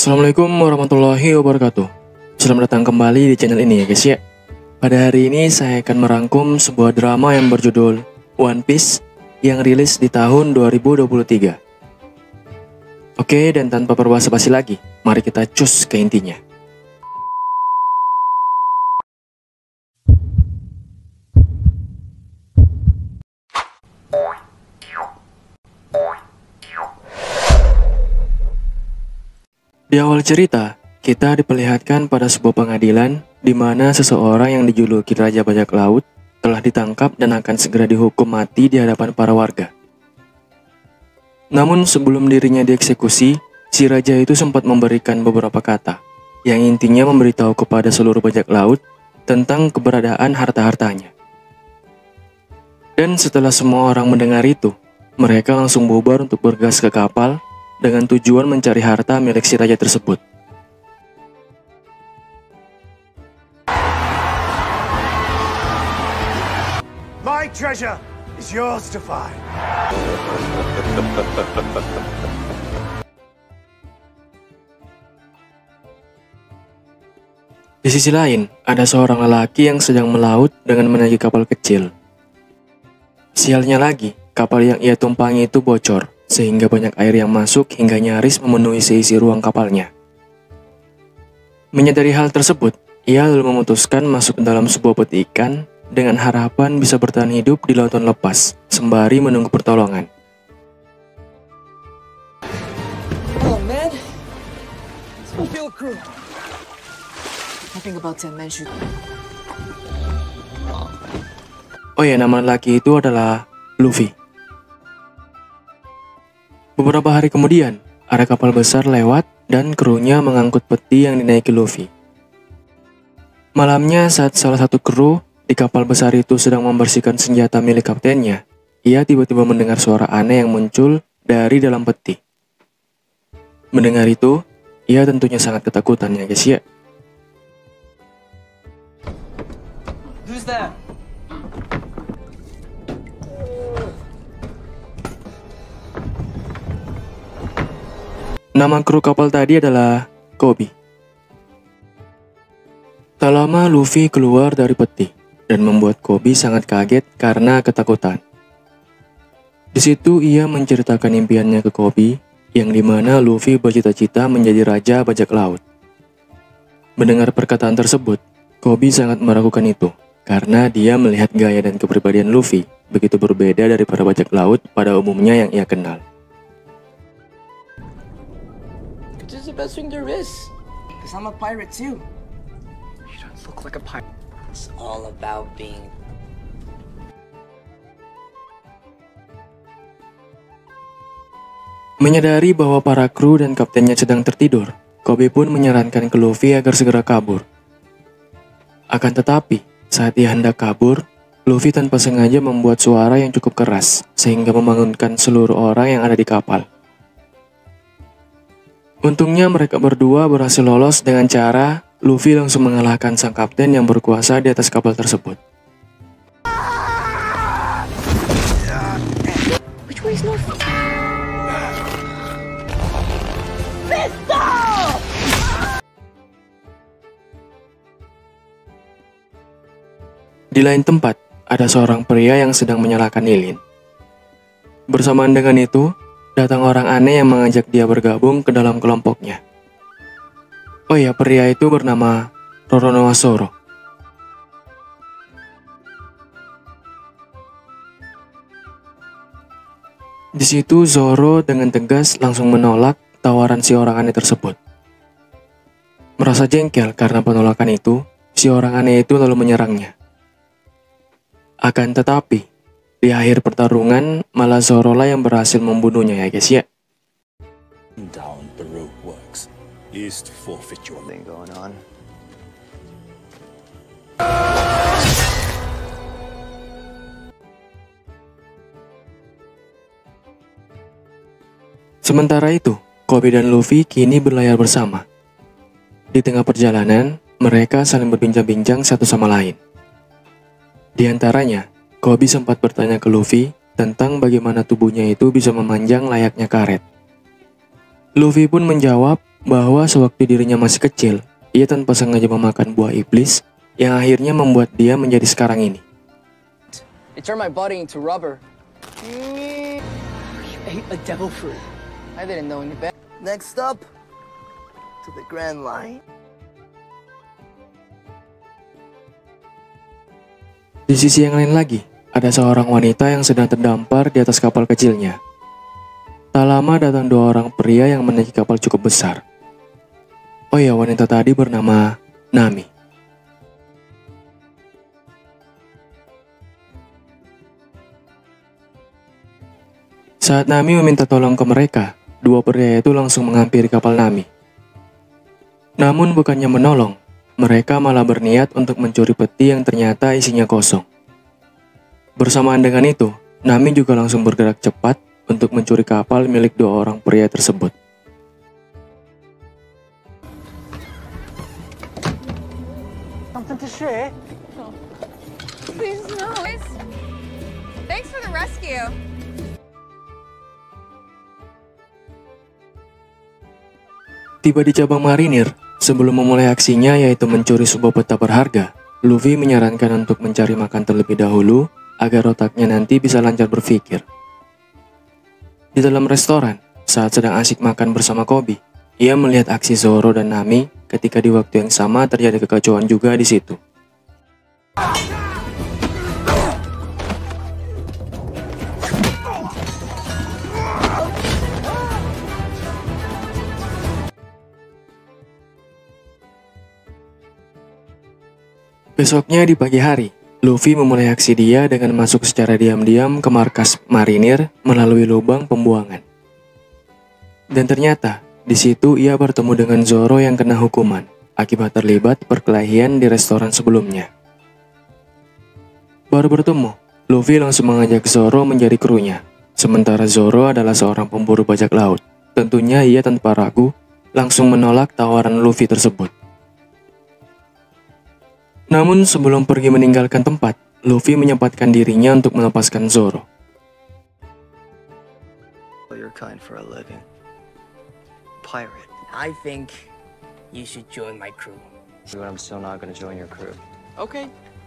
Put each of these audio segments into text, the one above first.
Assalamualaikum warahmatullahi wabarakatuh. Selamat datang kembali di channel ini ya guys ya. Pada hari ini saya akan merangkum sebuah drama yang berjudul One Piece yang rilis di tahun 2023. Oke, dan tanpa berbasa-basi lagi, mari kita cus ke intinya. Di awal cerita, kita diperlihatkan pada sebuah pengadilan di mana seseorang yang dijuluki Raja Bajak Laut telah ditangkap dan akan segera dihukum mati di hadapan para warga. Namun sebelum dirinya dieksekusi, si raja itu sempat memberikan beberapa kata yang intinya memberitahu kepada seluruh bajak laut tentang keberadaan harta-hartanya. Dan setelah semua orang mendengar itu, mereka langsung bubar untuk bergas ke kapal dengan tujuan mencari harta milik si raja tersebut. My treasure is yours to find. Di sisi lain, ada seorang lelaki yang sedang melaut dengan menaiki kapal kecil. Sialnya lagi, kapal yang ia tumpangi itu bocor, sehingga banyak air yang masuk hingga nyaris memenuhi seisi ruang kapalnya. Menyadari hal tersebut, ia lalu memutuskan masuk ke dalam sebuah peti ikan dengan harapan bisa bertahan hidup di lautan lepas, sembari menunggu pertolongan. Oh man, spill crew. I think about 10 men should. Oh ya, nama lelaki itu adalah Luffy. Beberapa hari kemudian, ada kapal besar lewat dan krunya mengangkut peti yang dinaiki Luffy. Malamnya saat salah satu kru di kapal besar itu sedang membersihkan senjata milik kaptennya, ia tiba-tiba mendengar suara aneh yang muncul dari dalam peti. Mendengar itu, ia tentunya sangat ketakutan ya guys ya. Who's that? Nama kru kapal tadi adalah Koby. Tak lama Luffy keluar dari peti dan membuat Koby sangat kaget karena ketakutan. Di situ ia menceritakan impiannya ke Koby, yang dimana Luffy bercita-cita menjadi raja bajak laut. Mendengar perkataan tersebut, Koby sangat meragukan itu karena dia melihat gaya dan kepribadian Luffy begitu berbeda dari para bajak laut pada umumnya yang ia kenal. This is the best thing there is. Cause I'm a pirate too. You don't look like a pirate. It's all about being. Menyadari bahwa para kru dan kaptennya sedang tertidur, Koby pun menyarankan ke Luffy agar segera kabur. Akan tetapi, saat ia hendak kabur, Luffy tanpa sengaja membuat suara yang cukup keras sehingga membangunkan seluruh orang yang ada di kapal. Untungnya mereka berdua berhasil lolos dengan cara Luffy langsung mengalahkan sang kapten yang berkuasa di atas kapal tersebut. Which way is north? Di lain tempat, ada seorang pria yang sedang menyalakan lilin. Bersamaan dengan itu, datang orang aneh yang mengajak dia bergabung ke dalam kelompoknya. Oh ya, pria itu bernama Roronoa Zoro. Di situ Zoro dengan tegas langsung menolak tawaran si orang aneh tersebut. Merasa jengkel karena penolakan itu, si orang aneh itu lalu menyerangnya. Akan tetapi, di akhir pertarungan malah Zoro lah yang berhasil membunuhnya ya guys ya. Down the road works is to forfeit your thing going on. Sementara itu, Koby dan Luffy kini berlayar bersama. Di tengah perjalanan, mereka saling berbincang-bincang satu sama lain. Di antaranya, Koby sempat bertanya ke Luffy tentang bagaimana tubuhnya itu bisa memanjang layaknya karet. Luffy pun menjawab bahwa sewaktu dirinya masih kecil, ia tanpa sengaja memakan buah iblis yang akhirnya membuat dia menjadi sekarang ini. It turned my body into rubber. You ate a devil fruit. I didn't know any better. Next up, to the Grand Line. Di sisi yang lain lagi, ada seorang wanita yang sedang terdampar di atas kapal kecilnya. Tak lama datang dua orang pria yang menaiki kapal cukup besar. Oh ya, wanita tadi bernama Nami. Saat Nami meminta tolong ke mereka, dua pria itu langsung menghampiri kapal Nami. Namun bukannya menolong, mereka malah berniat untuk mencuri peti yang ternyata isinya kosong. Bersamaan dengan itu, Nami juga langsung bergerak cepat untuk mencuri kapal milik dua orang pria tersebut. Something to share? Please, no. Thanks for the rescue. Tiba di cabang marinir, sebelum memulai aksinya yaitu mencuri sebuah peta berharga, Luffy menyarankan untuk mencari makan terlebih dahulu agar otaknya nanti bisa lancar berpikir. Di dalam restoran, saat sedang asik makan bersama Koby, ia melihat aksi Zoro dan Nami ketika di waktu yang sama terjadi kekacauan juga di situ. Besoknya di pagi hari, Luffy memulai aksi dia dengan masuk secara diam-diam ke markas marinir melalui lubang pembuangan. Dan ternyata, di situ ia bertemu dengan Zoro yang kena hukuman akibat terlibat perkelahian di restoran sebelumnya. Baru bertemu, Luffy langsung mengajak Zoro menjadi krunya. Sementara Zoro adalah seorang pemburu bajak laut. Tentunya ia tanpa ragu langsung menolak tawaran Luffy tersebut. Namun sebelum pergi meninggalkan tempat, Luffy menyempatkan dirinya untuk melepaskan Zoro. You're kind for a living. Pirate. I think you should join my crew. But I'm still not gonna join your crew. Okay.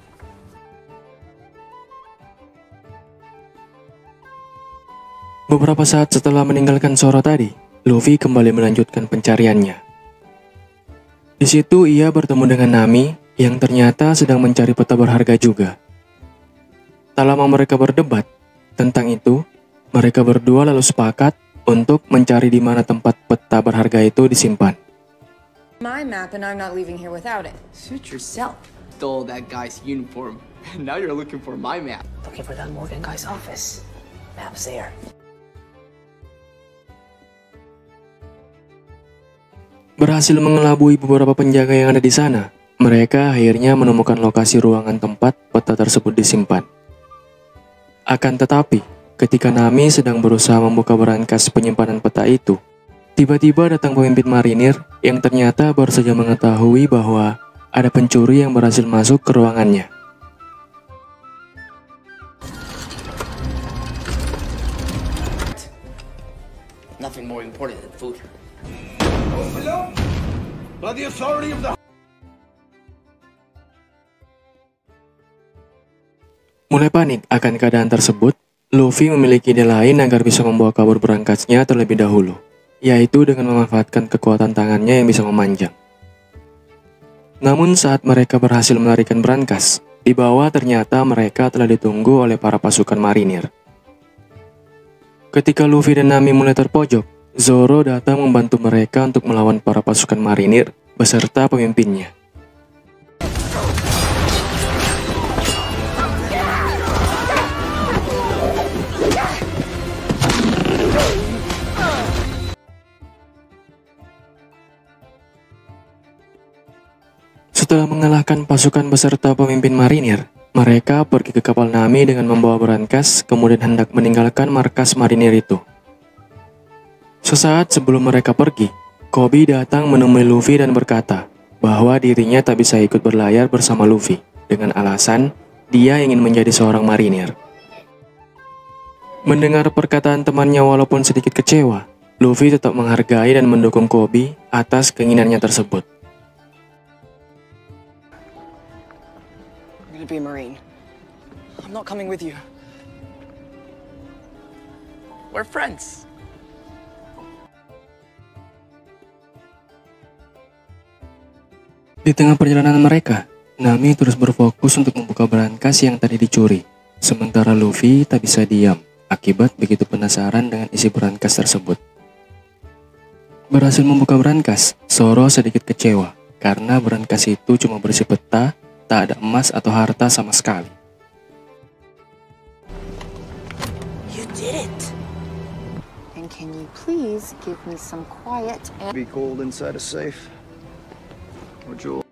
Beberapa saat setelah meninggalkan Zoro tadi, Luffy kembali melanjutkan pencariannya. Di situ ia bertemu dengan Nami yang ternyata sedang mencari peta berharga juga. Tak lama mereka berdebat tentang itu, mereka berdua lalu sepakat untuk mencari di mana tempat peta berharga itu disimpan. My map and I'm not leaving here without it. Suit yourself. Stole that guy's uniform. Now you're looking for my map. Looking for that Morgan guy's office. Map's there. Berhasil mengelabui beberapa penjaga yang ada di sana, mereka akhirnya menemukan lokasi ruangan tempat peta tersebut disimpan. Akan tetapi, ketika Nami sedang berusaha membuka berangkas penyimpanan peta itu, tiba-tiba datang pemimpin marinir yang ternyata baru saja mengetahui bahwa ada pencuri yang berhasil masuk ke ruangannya. Nothing more important than food. By the authority of the... Mulai panik akan keadaan tersebut, Luffy memiliki ide lain agar bisa membawa kabur berangkasnya terlebih dahulu, yaitu dengan memanfaatkan kekuatan tangannya yang bisa memanjang. Namun saat mereka berhasil melarikan berangkas, di bawah ternyata mereka telah ditunggu oleh para pasukan marinir. Ketika Luffy dan Nami mulai terpojok, Zoro datang membantu mereka untuk melawan para pasukan marinir beserta pemimpinnya. Setelah mengalahkan pasukan beserta pemimpin marinir, mereka pergi ke kapal Nami dengan membawa berangkas, kemudian hendak meninggalkan markas marinir itu. Sesaat sebelum mereka pergi, Koby datang menemui Luffy dan berkata bahwa dirinya tak bisa ikut berlayar bersama Luffy dengan alasan dia ingin menjadi seorang marinir. Mendengar perkataan temannya walaupun sedikit kecewa, Luffy tetap menghargai dan mendukung Koby atas keinginannya tersebut. I'm gonna be a Marine. I'm not coming with you. We're friends. Di tengah perjalanan mereka, Nami terus berfokus untuk membuka brankas yang tadi dicuri. Sementara Luffy tak bisa diam akibat begitu penasaran dengan isi brankas tersebut. Berhasil membuka brankas, Zoro sedikit kecewa karena brankas itu cuma berisi peta, tak ada emas atau harta sama sekali. You did it. And can you please give me some quiet and... Be cold inside a safe. Or jewel.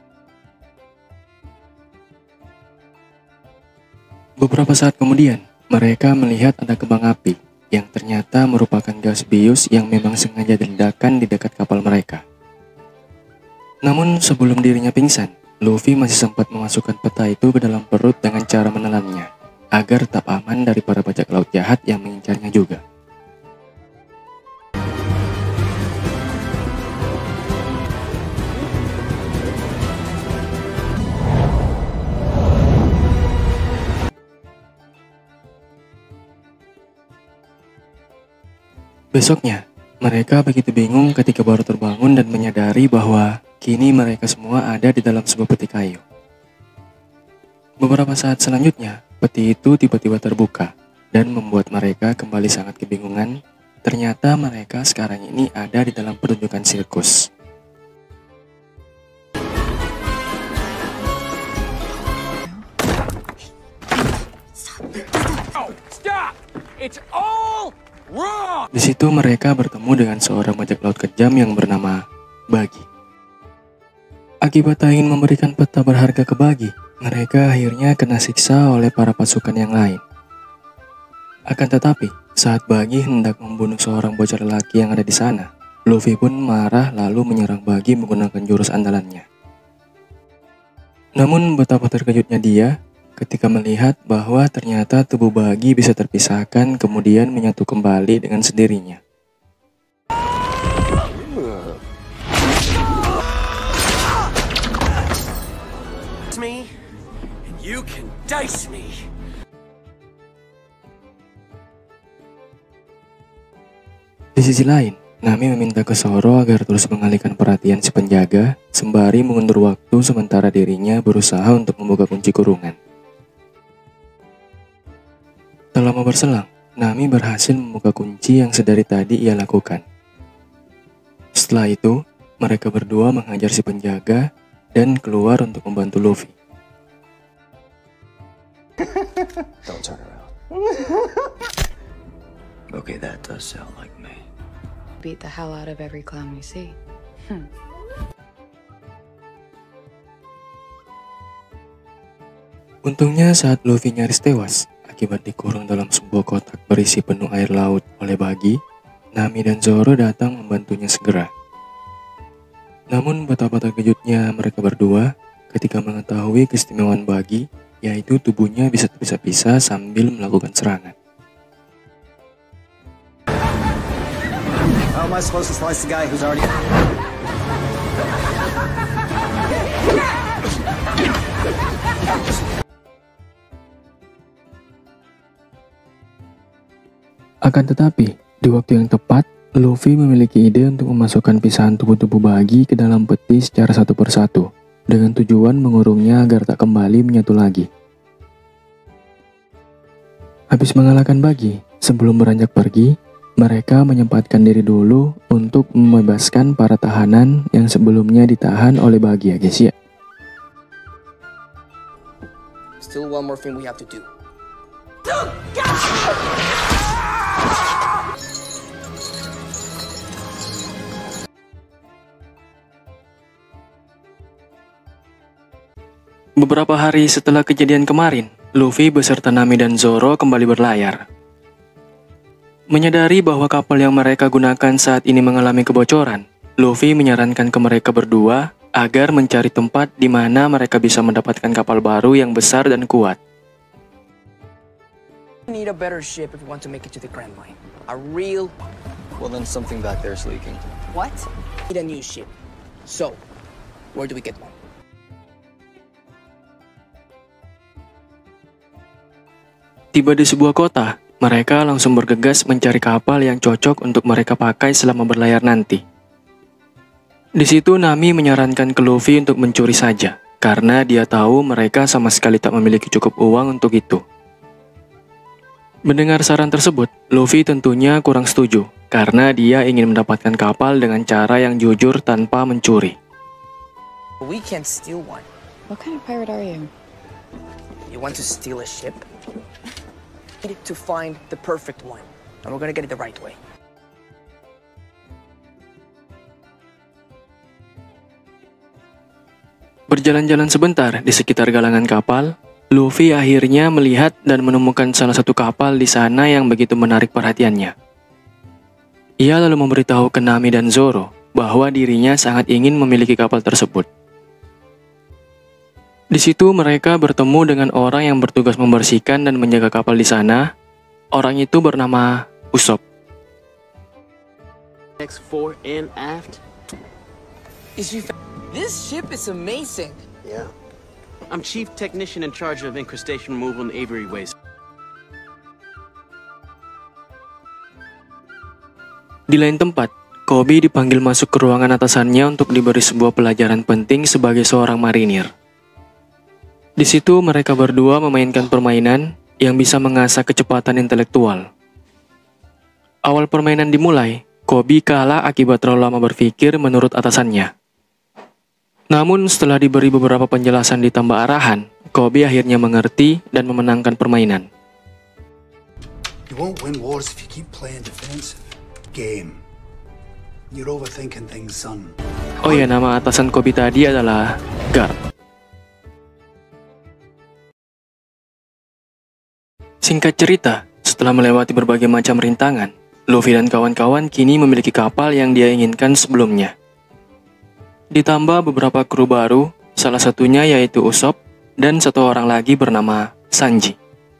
Beberapa saat kemudian, mereka melihat ada kembang api yang ternyata merupakan gas bius yang memang sengaja diledakkan di dekat kapal mereka. Namun sebelum dirinya pingsan, Luffy masih sempat memasukkan peta itu ke dalam perut dengan cara menelannya, agar tetap aman dari para bajak laut jahat yang mengincarnya juga. Besoknya, mereka begitu bingung ketika baru terbangun dan menyadari bahwa kini mereka semua ada di dalam sebuah peti kayu. Beberapa saat selanjutnya, peti itu tiba-tiba terbuka dan membuat mereka kembali sangat kebingungan. Ternyata mereka sekarang ini ada di dalam pertunjukan sirkus. Stop! It's all wrong! Di situ mereka bertemu dengan seorang bajak laut kejam yang bernama Buggy. Akibat tak ingin memberikan peta berharga ke Buggy, mereka akhirnya kena siksa oleh para pasukan yang lain. Akan tetapi, saat Buggy hendak membunuh seorang bocah lelaki yang ada di sana, Luffy pun marah lalu menyerang Buggy menggunakan jurus andalannya. Namun betapa terkejutnya dia ketika melihat bahwa ternyata tubuh Buggy bisa terpisahkan kemudian menyatu kembali dengan sendirinya. Me, and you can dice me. Di sisi lain, Nami meminta ke Zoro agar terus mengalihkan perhatian si penjaga sembari mengundur waktu sementara dirinya berusaha untuk membuka kunci kurungan. Tak lama berselang, Nami berhasil membuka kunci yang sedari tadi ia lakukan. Setelah itu, mereka berdua menghajar si penjaga dan keluar untuk membantu Luffy. Don't turn around. Okay, that does sound like me. Beat the hell out of every clown we see. Untungnya saat Luffy nyaris tewas akibat dikurung dalam sebuah kotak berisi penuh air laut oleh Buggy, Nami dan Zoro datang membantunya segera. Namun betapa terkejutnya mereka berdua ketika mengetahui keistimewaan Buggy, yaitu tubuhnya bisa terpisah-pisah sambil melakukan serangan. How am I supposed to slice the guy who's already... Akan tetapi, di waktu yang tepat, Luffy memiliki ide untuk memasukkan pisahan tubuh-tubuh Buggy ke dalam peti secara satu persatu, dengan tujuan mengurungnya agar tak kembali menyatu lagi. Habis mengalahkan Buggy, sebelum beranjak pergi, mereka menyempatkan diri dulu untuk membebaskan para tahanan yang sebelumnya ditahan oleh Buggy ya guys ya. Still one more thing we have to do. Beberapa hari setelah kejadian kemarin, Luffy beserta Nami dan Zoro kembali berlayar. Menyadari bahwa kapal yang mereka gunakan saat ini mengalami kebocoran, Luffy menyarankan ke mereka berdua agar mencari tempat di mana mereka bisa mendapatkan kapal baru yang besar dan kuat. We need a better ship if we want to make it to the Grand Line. A real Well, then something back there is leaking. What? Need a new ship. So, where do we get one? Tiba di sebuah kota, mereka langsung bergegas mencari kapal yang cocok untuk mereka pakai selama berlayar nanti. Di situ Nami menyarankan ke Luffy untuk mencuri saja, karena dia tahu mereka sama sekali tak memiliki cukup uang untuk itu. Mendengar saran tersebut, Luffy tentunya kurang setuju, karena dia ingin mendapatkan kapal dengan cara yang jujur tanpa mencuri. We can't steal one. What kind of pirate are you? You want to steal a ship? We need to find the perfect one, and we're gonna get it the right way. Berjalan-jalan sebentar di sekitar galangan kapal, Luffy akhirnya melihat dan menemukan salah satu kapal di sana yang begitu menarik perhatiannya. Ia lalu memberitahu ke Nami dan Zoro bahwa dirinya sangat ingin memiliki kapal tersebut. Di situ mereka bertemu dengan orang yang bertugas membersihkan dan menjaga kapal di sana. Orang itu bernama Usopp. Next fore and aft. This ship is amazing. Yeah. I'm chief technician in charge of incrustation removal and aviary waste. Di lain tempat, Koby dipanggil masuk ke ruangan atasannya untuk diberi sebuah pelajaran penting sebagai seorang marinir. Di situ mereka berdua memainkan permainan yang bisa mengasah kecepatan intelektual. Awal permainan dimulai, Koby kalah akibat terlalu lama berpikir menurut atasannya. Namun setelah diberi beberapa penjelasan ditambah arahan, Koby akhirnya mengerti dan memenangkan permainan. You won't win wars if you keep playing defensive. Game. You're overthinking things, son. Oh ya, nama atasan Koby tadi adalah Garp. Singkat cerita, setelah melewati berbagai macam rintangan, Luffy dan kawan-kawan kini memiliki kapal yang dia inginkan sebelumnya. Ditambah beberapa kru baru, salah satunya yaitu Usopp, dan satu orang lagi bernama Sanji.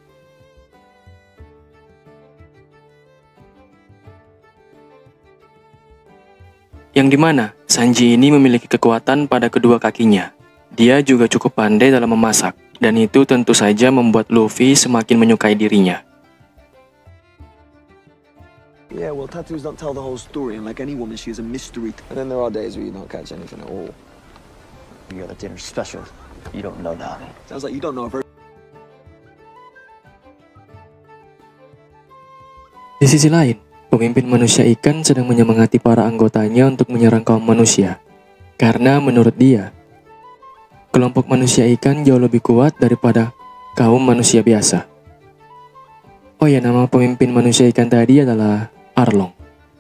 Yang dimana Sanji ini memiliki kekuatan pada kedua kakinya. Dia juga cukup pandai dalam memasak, dan itu tentu saja membuat Luffy semakin menyukai dirinya. Yeah, well, tattoos don't tell the whole story, and like any woman, she is a mystery. And then there are days where you don't catch anything at all. You're the dinner special. You don't know that. Sounds like you don't know her. Di sisi lain, pemimpin manusia ikan sedang menyemangati para anggotanya untuk menyerang kaum manusia. Karena menurut dia, kelompok manusia ikan jauh lebih kuat daripada kaum manusia biasa. Oh ya, nama pemimpin manusia ikan tadi adalah Arlong.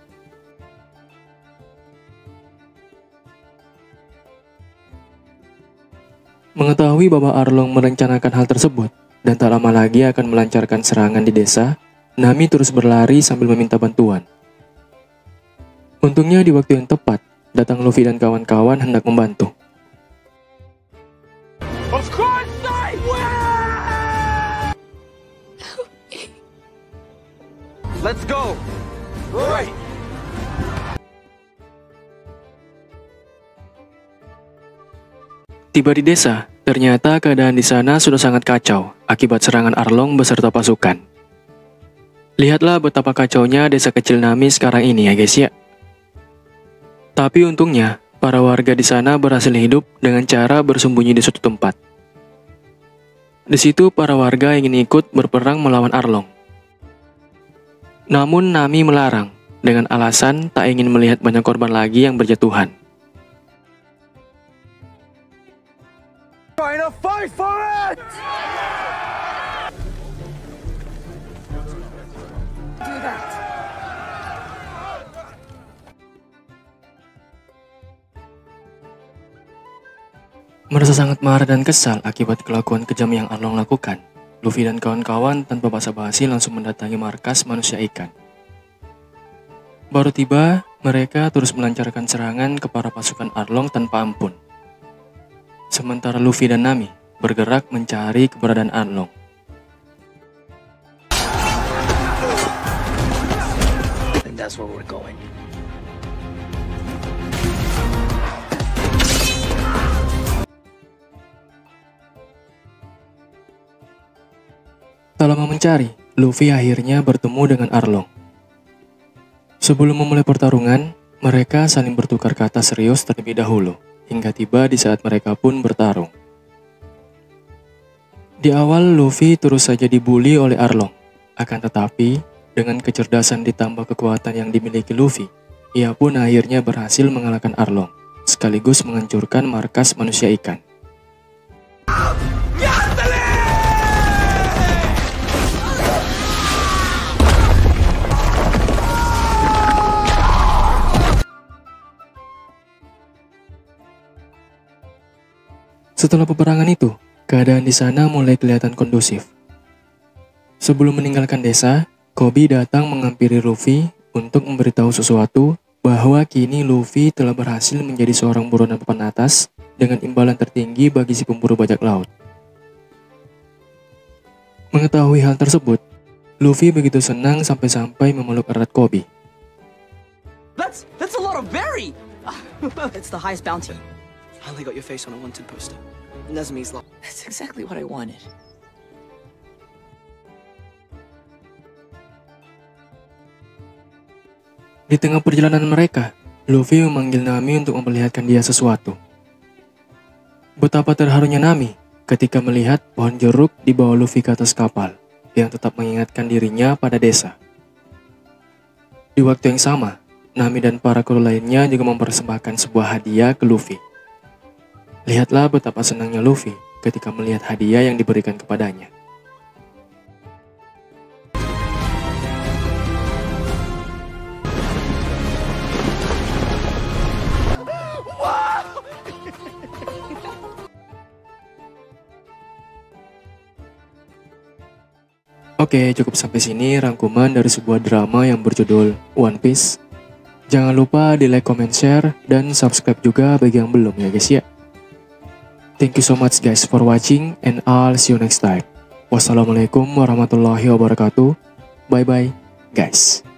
Mengetahui bahwa Arlong merencanakan hal tersebut dan tak lama lagi akan melancarkan serangan di desa, Nami terus berlari sambil meminta bantuan. Untungnya di waktu yang tepat, datang Luffy dan kawan-kawan hendak membantu. Of course I will! Let's go. Right. Tiba di desa, ternyata keadaan di sana sudah sangat kacau akibat serangan Arlong beserta pasukan. Lihatlah betapa kacaunya desa kecil Nami sekarang ini ya guys ya. Tapi untungnya, para warga di sana berhasil hidup dengan cara bersembunyi di suatu tempat. Di situ para warga ingin ikut berperang melawan Arlong. Namun Nami melarang dengan alasan tak ingin melihat banyak korban lagi yang berjatuhan. Trying to fight for it! Do that. Merasa sangat marah dan kesal akibat kelakuan kejam yang Arlong lakukan, Luffy dan kawan-kawan tanpa basa-basi langsung mendatangi markas manusia ikan. Baru tiba, mereka terus melancarkan serangan ke para pasukan Arlong tanpa ampun. Sementara Luffy dan Nami bergerak mencari keberadaan Arlong. And that's where we're going. Tak lama mencari, Luffy akhirnya bertemu dengan Arlong. Sebelum memulai pertarungan, mereka saling bertukar kata serius terlebih dahulu, hingga tiba di saat mereka pun bertarung. Di awal, Luffy terus saja dibully oleh Arlong. Akan tetapi, dengan kecerdasan ditambah kekuatan yang dimiliki Luffy, ia pun akhirnya berhasil mengalahkan Arlong, sekaligus menghancurkan markas manusia ikan. Setelah peperangan itu, keadaan di sana mulai kelihatan kondusif. Sebelum meninggalkan desa, Koby datang menghampiri Luffy untuk memberitahu sesuatu bahwa kini Luffy telah berhasil menjadi seorang buronan papan atas dengan imbalan tertinggi bagi si pemburu bajak laut. Mengetahui hal tersebut, Luffy begitu senang sampai-sampai memeluk erat Koby. That's a lot of berry! It's the highest bounty. Finally got your face on a wanted poster. Nezumi's law. That's exactly what I wanted. Di tengah perjalanan mereka, Luffy memanggil Nami untuk memperlihatkan dia sesuatu. Betapa terharunya Nami ketika melihat pohon jeruk di bawah Luffy ke atas kapal, yang tetap mengingatkan dirinya pada desa. Di waktu yang sama, Nami dan para kru lainnya juga mempersembahkan sebuah hadiah ke Luffy. Lihatlah betapa senangnya Luffy ketika melihat hadiah yang diberikan kepadanya. Oke, cukup sampai sini rangkuman dari sebuah drama yang berjudul One Piece. Jangan lupa di like, comment, share, dan subscribe juga bagi yang belum ya guys ya. Thank you so much guys for watching and I'll see you next time. Wassalamualaikum warahmatullahi wabarakatuh. Bye bye guys.